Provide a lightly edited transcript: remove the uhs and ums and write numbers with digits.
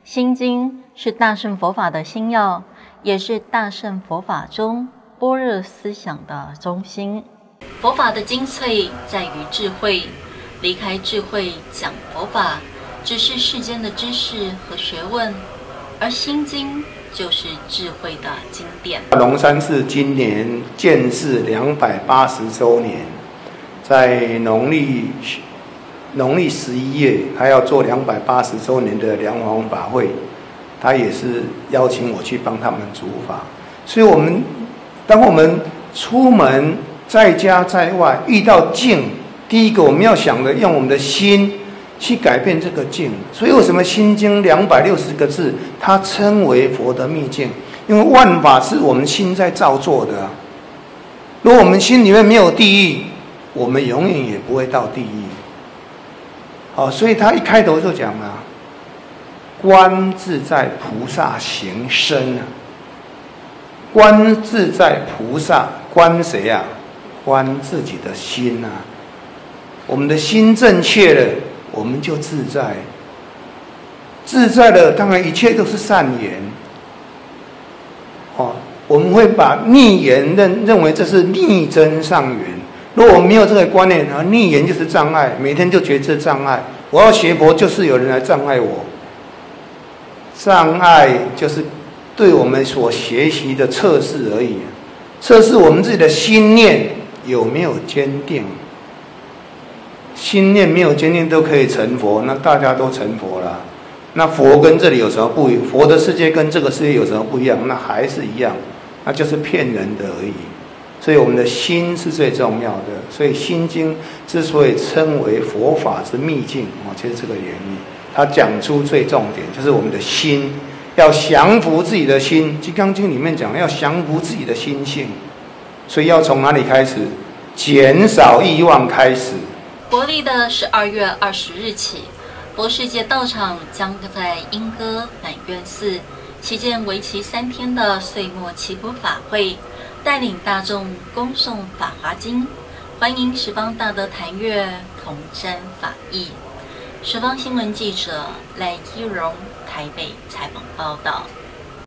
心经是大乘佛法的心要，也是大乘佛法中般若思想的中心。佛法的精粹在于智慧，离开智慧讲佛法，只是世间的知识和学问，而心经就是智慧的经典。 龙山寺今年建寺280周年，在农历11月，还要做280周年的梁皇法会，他也是邀请我去帮他们主法。所以当我们出门在家在外遇到境，第一个我们要想的，用我们的心去改变这个境。所以为什么心经260个字，它称为佛的秘境？因为万法是我们心在造作的。如果我们心里面没有地狱，我们永远也不会到地狱。所以他一开头就讲了，观自在菩萨行深啊，观自在菩萨，观谁啊？观自己的心啊。我们的心正确了，我们就自在。自在了，当然一切都是善缘。我们会把逆缘认为这是逆增上缘。如果我们没有这个观念，逆缘就是障碍，每天就觉得这障碍。我要学佛，就是有人来障碍我。障碍就是对我们所学习的测试而已，测试我们自己的心念有没有坚定。心念没有坚定都可以成佛，那大家都成佛了。那佛跟这里有什么不一样？佛的世界跟这个世界有什么不一样？那还是一样，那就是骗人的而已。所以我们的心是最重要的。所以心经之所以称为佛法之秘境，就是这个原因。它讲出最重点，就是我们的心要降服自己的心。金刚经里面讲要降服自己的心性，所以要从哪里开始？减少欲望开始。 国历的12月20日起，佛世界道场将在莺歌满愿寺期间为期3天的岁末祈福法会，带领大众恭诵《法华经》，欢迎十方大德坛乐同沾法益。十方新闻记者赖依荣台北采访报道。